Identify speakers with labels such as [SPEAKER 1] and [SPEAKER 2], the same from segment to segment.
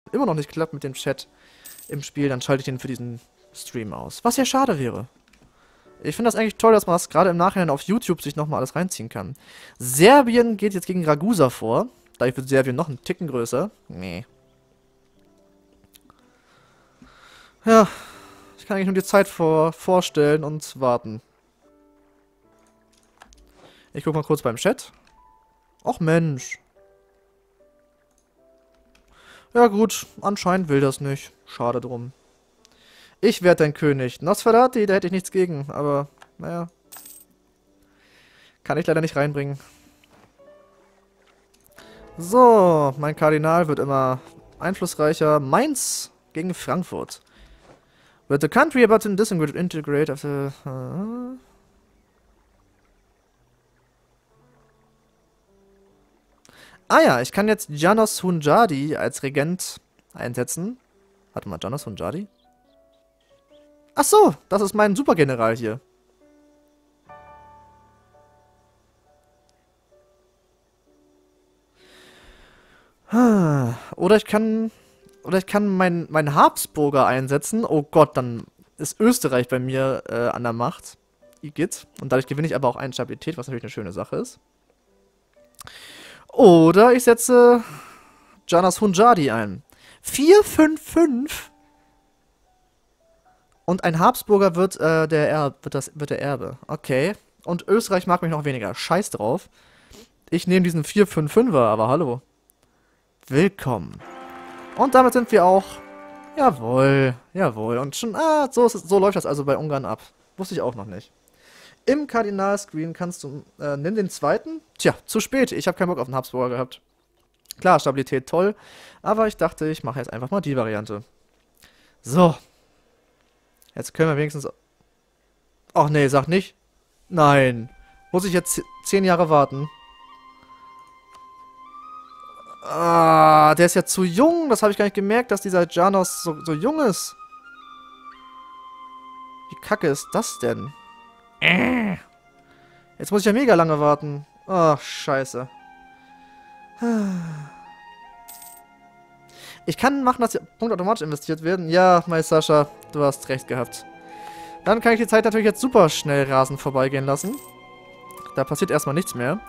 [SPEAKER 1] immer noch nicht klappt mit dem Chat im Spiel, dann schalte ich den für diesen Stream aus. Was ja schade wäre. Ich finde das eigentlich toll, dass man das gerade im Nachhinein auf YouTube sich nochmal alles reinziehen kann. Serbien geht jetzt gegen Ragusa vor. Da wird Serbien noch einen Ticken größer. Nee. Ja, ich kann eigentlich nur die Zeit vorstellen und warten. Ich guck mal kurz beim Chat. Och Mensch. Ja gut, anscheinend will das nicht. Schade drum. Ich werde dein König. Nosferatu, da hätte ich nichts gegen, aber naja. Kann ich leider nicht reinbringen. So, mein Kardinal wird immer einflussreicher. Mainz gegen Frankfurt. With the country about to disintegrate after... Ah ja, ich kann jetzt Janos Hunjadi als Regent einsetzen. Warte mal, Janos Hunjadi? Ach so, das ist mein Supergeneral hier. Oder ich kann meinen Habsburger einsetzen. Oh Gott, dann ist Österreich bei mir an der Macht. Igitt. Und dadurch gewinne ich aber auch eine Stabilität, was natürlich eine schöne Sache ist. Oder ich setze Janas Hunjadi ein. 4-5-5. Und ein Habsburger wird der Erbe. Okay. Und Österreich mag mich noch weniger. Scheiß drauf. Ich nehme diesen 4-5-5er, aber hallo. Willkommen. Und damit sind wir auch... Jawohl, jawohl. Und schon... so läuft das also bei Ungarn ab. Wusste ich auch noch nicht. Im Kardinalscreen kannst du... nimm den zweiten. Tja, zu spät. Ich habe keinen Bock auf einen Habsburger gehabt. Klar, Stabilität toll. Aber ich dachte, ich mache jetzt einfach mal die Variante. So. Jetzt können wir wenigstens... Ach nee, sag nicht. Nein. Muss ich jetzt 10 Jahre warten? Ah, der ist ja zu jung. Das habe ich gar nicht gemerkt, dass dieser Janos so jung ist. Wie kacke ist das denn? Jetzt muss ich ja mega lange warten. Ach, scheiße. Ich kann machen, dass die Punkte automatisch investiert werden. Ja, mein Sascha, du hast recht gehabt. Dann kann ich die Zeit natürlich jetzt super schnell rasend vorbeigehen lassen. Da passiert erstmal nichts mehr.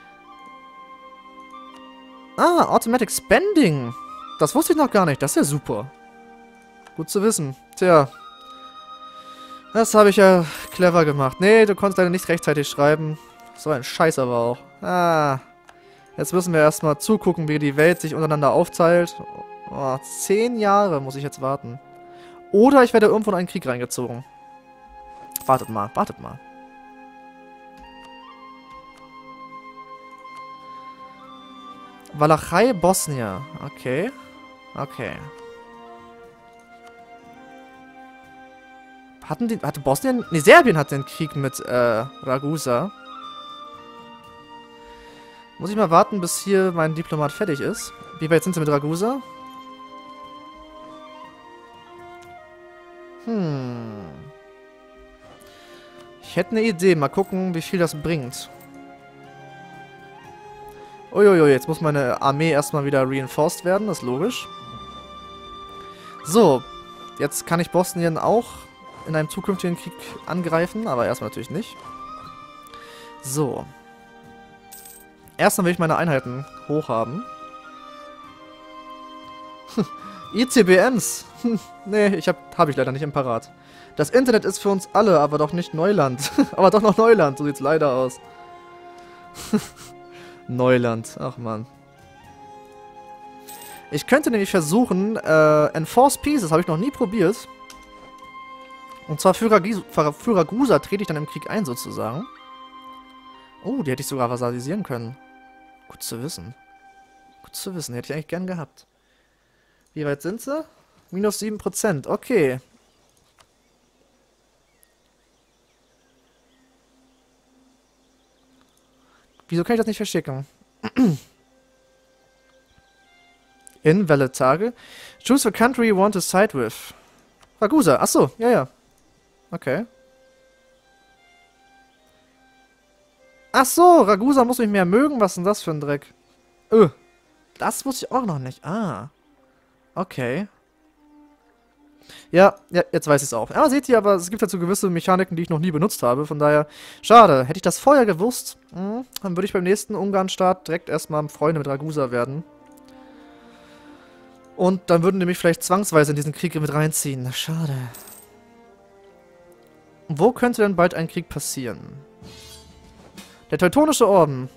[SPEAKER 1] Ah, Automatic Spending. Das wusste ich noch gar nicht. Das ist ja super. Gut zu wissen. Tja. Das habe ich ja clever gemacht. Nee, du konntest leider nicht rechtzeitig schreiben. So ein Scheiß aber auch. Ah. Jetzt müssen wir erstmal zugucken, wie die Welt sich untereinander aufteilt. Oh, 10 Jahre muss ich jetzt warten. Oder ich werde irgendwo in einen Krieg reingezogen. Wartet mal, wartet mal. Walachei, Bosnien. Okay. Okay. Hatte Bosnien... Ne, Serbien hat den Krieg mit, Ragusa. Muss ich mal warten, bis hier mein Diplomat fertig ist. Wie weit sind sie mit Ragusa? Ich hätte eine Idee. Mal gucken, wie viel das bringt. Uiuiui, jetzt muss meine Armee erstmal wieder reinforced werden. Das ist logisch. So. Jetzt kann ich Bosnien auch in einem zukünftigen Krieg angreifen. Aber erstmal natürlich nicht. So. Erstmal will ich meine Einheiten hochhaben. ICBMs. Nee, hab ich leider nicht im Parat. Das Internet ist für uns alle, aber doch nicht Neuland. Aber doch noch Neuland, so sieht's leider aus. Neuland, ach man. Ich könnte nämlich versuchen, Enforced Peace, das habe ich noch nie probiert. Und zwar für Ragusa trete ich dann im Krieg ein, sozusagen. Oh, die hätte ich sogar vasalisieren können. Gut zu wissen. Gut zu wissen, hätte ich eigentlich gern gehabt. Wie weit sind sie? Minus 7%, okay. Wieso kann ich das nicht verschicken? Invalid Tage. Choose the country you want to side with. Ragusa, achso, ja, ja. Okay. Achso, Ragusa muss mich mehr mögen. Was ist denn das für ein Dreck? Das wusste ich auch noch nicht. Ah. Okay. Ja, ja, jetzt weiß ich es auch. Ja, seht ihr, aber es gibt dazu gewisse Mechaniken, die ich noch nie benutzt habe. Von daher, schade. Hätte ich das vorher gewusst, dann würde ich beim nächsten Ungarn-Start direkt erstmal Freunde mit Ragusa werden. Und dann würden die mich vielleicht zwangsweise in diesen Krieg mit reinziehen. Schade. Wo könnte denn bald ein Krieg passieren? Der Teutonische Orden.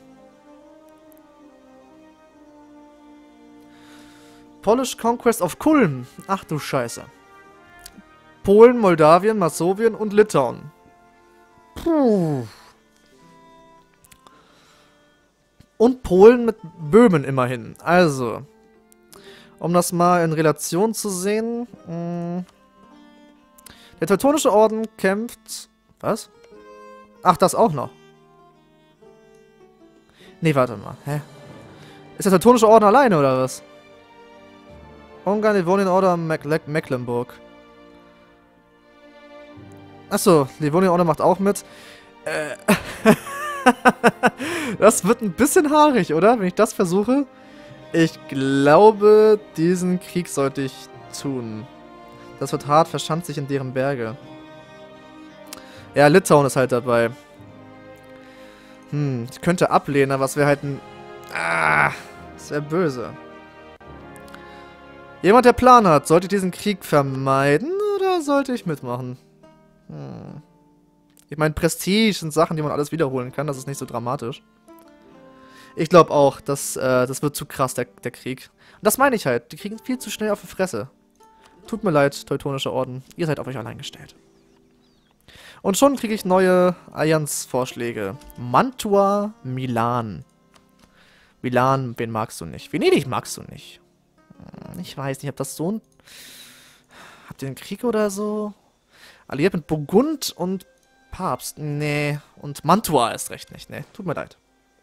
[SPEAKER 1] Polish Conquest of Kulm. Ach du Scheiße. Polen, Moldawien, Masowien und Litauen. Puh. Und Polen mit Böhmen immerhin. Also, um das mal in Relation zu sehen. Der Teutonische Orden kämpft... Was? Ach, das auch noch. Nee, warte mal. Hä? Ist der Teutonische Orden alleine, oder was? Ungarn, Livonien Order, Mecklenburg. Achso, Livonien Order macht auch mit. Das wird ein bisschen haarig, oder? Wenn ich das versuche. Ich glaube, diesen Krieg sollte ich tun. Das wird hart, verschanzt sich in deren Berge. Ja, Litauen ist halt dabei. Ich könnte ablehnen, aber es wäre halt ein... das wäre böse. Jemand, der Plan hat, sollte ich diesen Krieg vermeiden oder sollte ich mitmachen? Ich meine, Prestige sind Sachen, die man alles wiederholen kann. Das ist nicht so dramatisch. Ich glaube auch, das wird zu krass, der Krieg. Und das meine ich halt. Die kriegen viel zu schnell auf die Fresse. Tut mir leid, Teutonischer Orden. Ihr seid auf euch allein gestellt. Und schon kriege ich neue Allianzvorschläge. Mantua, Milan. Milan, wen magst du nicht? Venedig magst du nicht. Ich weiß nicht, ob das so ein... Habt ihr einen Krieg oder so? Alliiert mit Burgund und Papst? Nee. Und Mantua ist recht nicht. Nee, tut mir leid.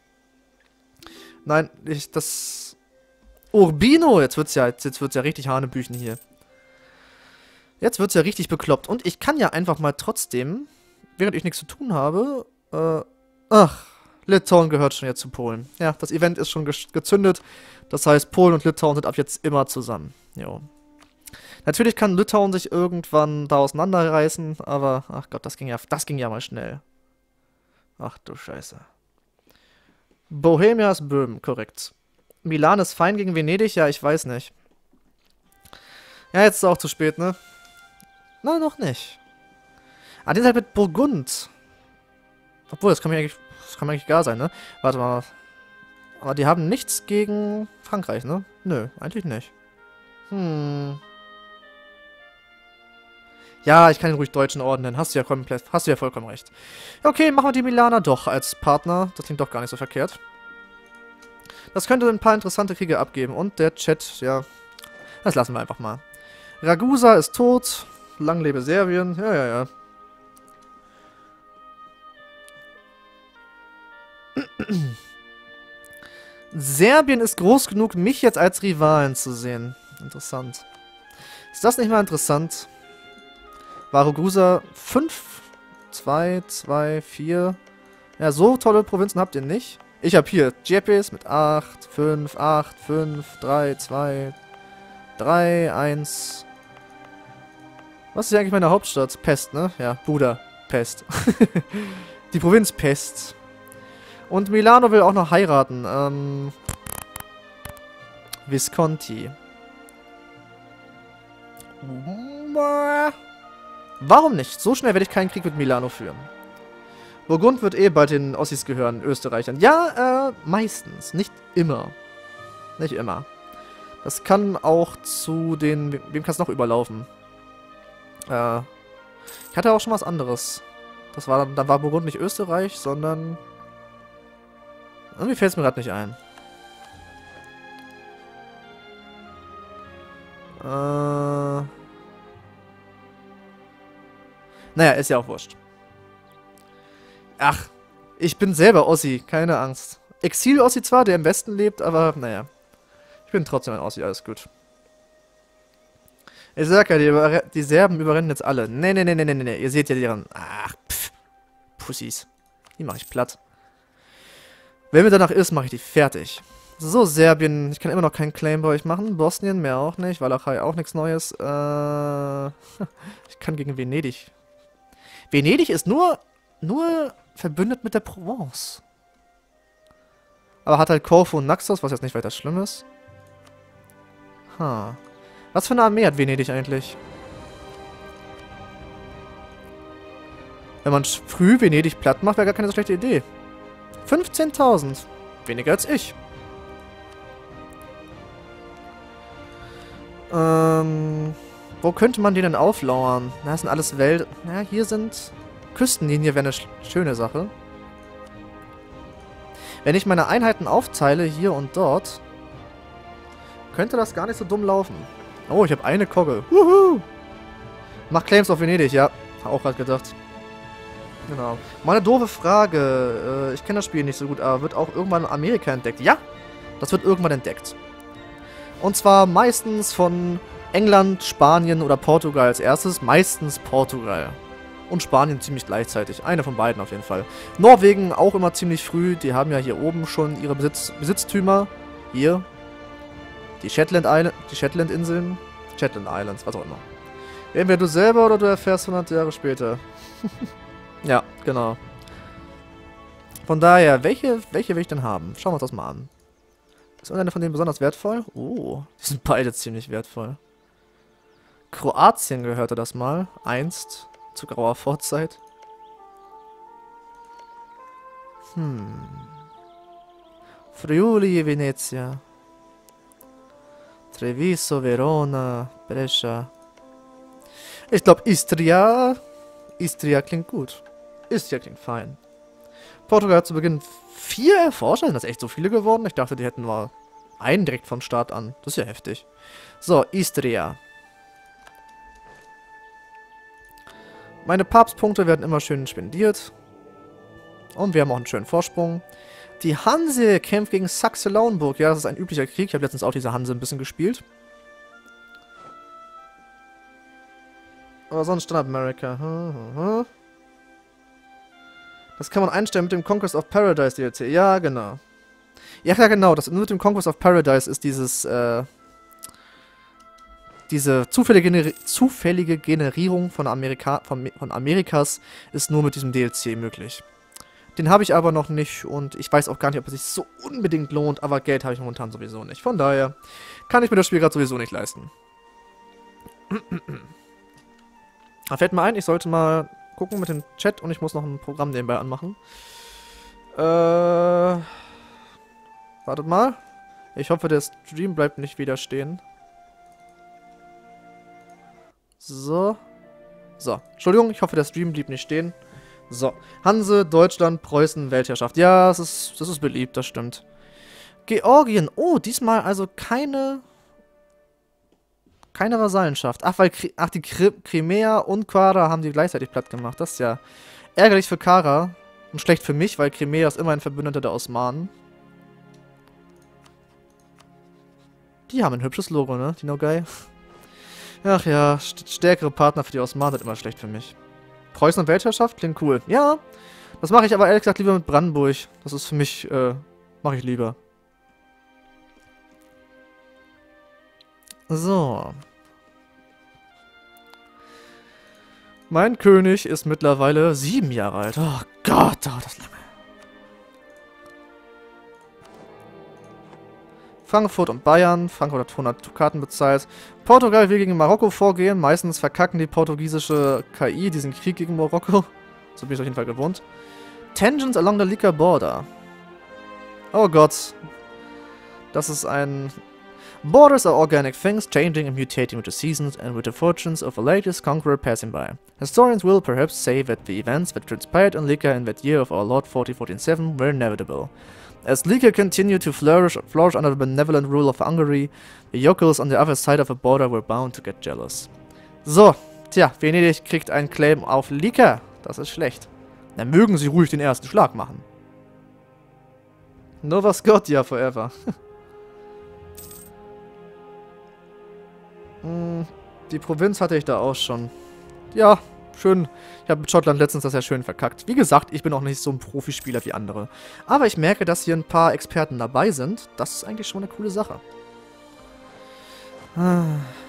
[SPEAKER 1] Nein, das... Urbino! Jetzt wird's ja richtig Hanebüchen hier. Jetzt wird's ja richtig bekloppt. Und ich kann ja einfach mal trotzdem, während ich nichts zu tun habe, Litauen gehört schon jetzt zu Polen. Ja, das Event ist schon gezündet. Das heißt, Polen und Litauen sind ab jetzt immer zusammen. Jo. Natürlich kann Litauen sich irgendwann da auseinanderreißen, aber, ach Gott, das ging ja mal schnell. Ach du Scheiße. Bohemia ist Böhmen, korrekt. Milan ist fein gegen Venedig? Ja, ich weiß nicht. Ja, jetzt ist es auch zu spät, ne? Nein, noch nicht. Ah, die sind halt mit Burgund. Obwohl, das kann mir eigentlich egal sein, ne? Warte mal. Aber die haben nichts gegen Frankreich, ne? Nö, eigentlich nicht. Ja, ich kann den ruhig Deutschen Orden nennen. Hast du ja vollkommen recht. Okay, machen wir die Milaner doch als Partner. Das klingt doch gar nicht so verkehrt. Das könnte ein paar interessante Kriege abgeben. Und der Chat, ja, das lassen wir einfach mal. Ragusa ist tot. Lang lebe Serbien. Ja. Serbien ist groß genug, mich jetzt als Rivalen zu sehen. Interessant. Ist das nicht mal interessant? War Ragusa 5, 2, 2, 4. Ja, so tolle Provinzen habt ihr nicht. Ich habe hier Djepes mit 8, 5, 8, 5, 3, 2, 3, 1. Was ist hier eigentlich meine Hauptstadt? Pest, ne? Ja, Budapest. Die Provinz Pest. Und Milano will auch noch heiraten. Visconti. Warum nicht? So schnell werde ich keinen Krieg mit Milano führen. Burgund wird eh bald den Ossis gehören, Österreichern. Ja, meistens. Nicht immer. Nicht immer. Das kann auch zu den... Wem kann es noch überlaufen? Ich hatte auch schon was anderes. Dann war Burgund nicht Österreich, sondern... Irgendwie fällt es mir gerade nicht ein. Naja, ist ja auch wurscht. Ach, ich bin selber Ossi, keine Angst. Exil-Ossi zwar, der im Westen lebt, aber naja. Ich bin trotzdem ein Ossi, alles gut. Ich sag ja, die Serben überrennen jetzt alle. Nee. Ihr seht ja deren... Ach, pff. Pussys. Die mache ich platt. Wenn mir danach ist, mache ich die fertig. So, Serbien. Ich kann immer noch keinen Claim bei euch machen. Bosnien, mehr auch nicht. Walachei auch nichts Neues. Ich kann gegen Venedig. Venedig ist nur verbündet mit der Provence. Aber hat halt Korfu und Naxos, was jetzt nicht weiter schlimm ist. Was für eine Armee hat Venedig eigentlich? Wenn man früh Venedig platt macht, wäre gar keine so schlechte Idee. 15.000. Weniger als ich. Wo könnte man den denn auflauern? Na, das sind alles Wälder. Na, hier sind... Küstenlinie wäre eine schöne Sache. Wenn ich meine Einheiten aufteile, hier und dort, könnte das gar nicht so dumm laufen. Oh, ich habe eine Kogge. Wuhu! Mach Claims auf Venedig, ja. Auch gerade gedacht. Genau. Mal eine doofe Frage. Ich kenne das Spiel nicht so gut, aber wird auch irgendwann Amerika entdeckt? Ja, das wird irgendwann entdeckt. Und zwar meistens von England, Spanien oder Portugal als erstes. Meistens Portugal. Und Spanien ziemlich gleichzeitig. Eine von beiden auf jeden Fall. Norwegen auch immer ziemlich früh. Die haben ja hier oben schon ihre Besitztümer. Hier. Die Shetland-Inseln. Shetland Islands, was auch immer. Entweder du selber oder du erfährst 100 Jahre später. Ja, genau. Von daher, welche will ich denn haben? Schauen wir uns das mal an. Ist irgendeine von denen besonders wertvoll? Oh, die sind beide ziemlich wertvoll. Kroatien gehörte das mal. Einst. Zu grauer Vorzeit. Friuli, Venezia. Treviso, Verona, Brescia. Ich glaube, Istria. Istria klingt gut. Istria klingt fein. Portugal hat zu Beginn 4 Erforscher. Sind das echt so viele geworden? Ich dachte, die hätten nur einen direkt vom Start an. Das ist ja heftig. So, Istria. Meine Papstpunkte werden immer schön spendiert. Und wir haben auch einen schönen Vorsprung. Die Hanse kämpft gegen Sachse-Lauenburg. Ja, das ist ein üblicher Krieg. Ich habe letztens auch diese Hanse ein bisschen gespielt. Aber sonst Standard America. Das kann man einstellen mit dem Conquest of Paradise DLC. Ja, genau. Ja, genau. Das mit dem Conquest of Paradise ist dieses, diese zufällige Generierung von Amerikas ist nur mit diesem DLC möglich. Den habe ich aber noch nicht und ich weiß auch gar nicht, ob es sich so unbedingt lohnt, aber Geld habe ich momentan sowieso nicht. Von daher kann ich mir das Spiel gerade sowieso nicht leisten. Da fällt mir ein, ich sollte mal gucken mit dem Chat und ich muss noch ein Programm nebenbei anmachen. Wartet mal. Ich hoffe, der Stream bleibt nicht wieder stehen. So. So. Entschuldigung, ich hoffe, der Stream blieb nicht stehen. So. Hanse, Deutschland, Preußen, Weltherrschaft. Ja, das ist beliebt, das stimmt. Georgien. Oh, diesmal also keine Vasallenschaft. Ach, weil die Crimea und Kara haben die gleichzeitig platt gemacht. Das ist ja ärgerlich für Kara. Und schlecht für mich, weil Crimea ist immer ein Verbündeter der Osmanen. Die haben ein hübsches Logo, ne? Die Nogai. Ach ja, stärkere Partner für die Osmanen sind immer schlecht für mich. Preußen und Weltherrschaft klingt cool. Ja, das mache ich aber ehrlich gesagt lieber mit Brandenburg. Das ist für mich, mache ich lieber. So. Mein König ist mittlerweile 7 Jahre alt. Oh Gott, dauert das lange. Frankfurt und Bayern. Frankfurt hat 100 Dukaten bezahlt. Portugal will gegen Marokko vorgehen. Meistens verkacken die portugiesische KI diesen Krieg gegen Marokko. So bin ich auf jeden Fall gewohnt. Tangents along the Lika border. Oh Gott. Das ist ein... Borders are organic things, changing and mutating with the seasons and with the fortunes of a latest conqueror passing by. Historians will perhaps say that the events that transpired in Lika in that year of our Lord 4047 were inevitable. As Lika continued to flourish under the benevolent rule of Hungary, the yokels on the other side of the border were bound to get jealous. So, tja, Venedig kriegt einen Claim auf Lika. Das ist schlecht. Dann mögen sie ruhig den ersten Schlag machen. Nova Scotia forever. Die Provinz hatte ich da auch schon. Ja, schön. Ich habe mit Schottland letztens das ja schön verkackt. Wie gesagt, ich bin auch nicht so ein Profispieler wie andere. Aber ich merke, dass hier ein paar Experten dabei sind. Das ist eigentlich schon eine coole Sache.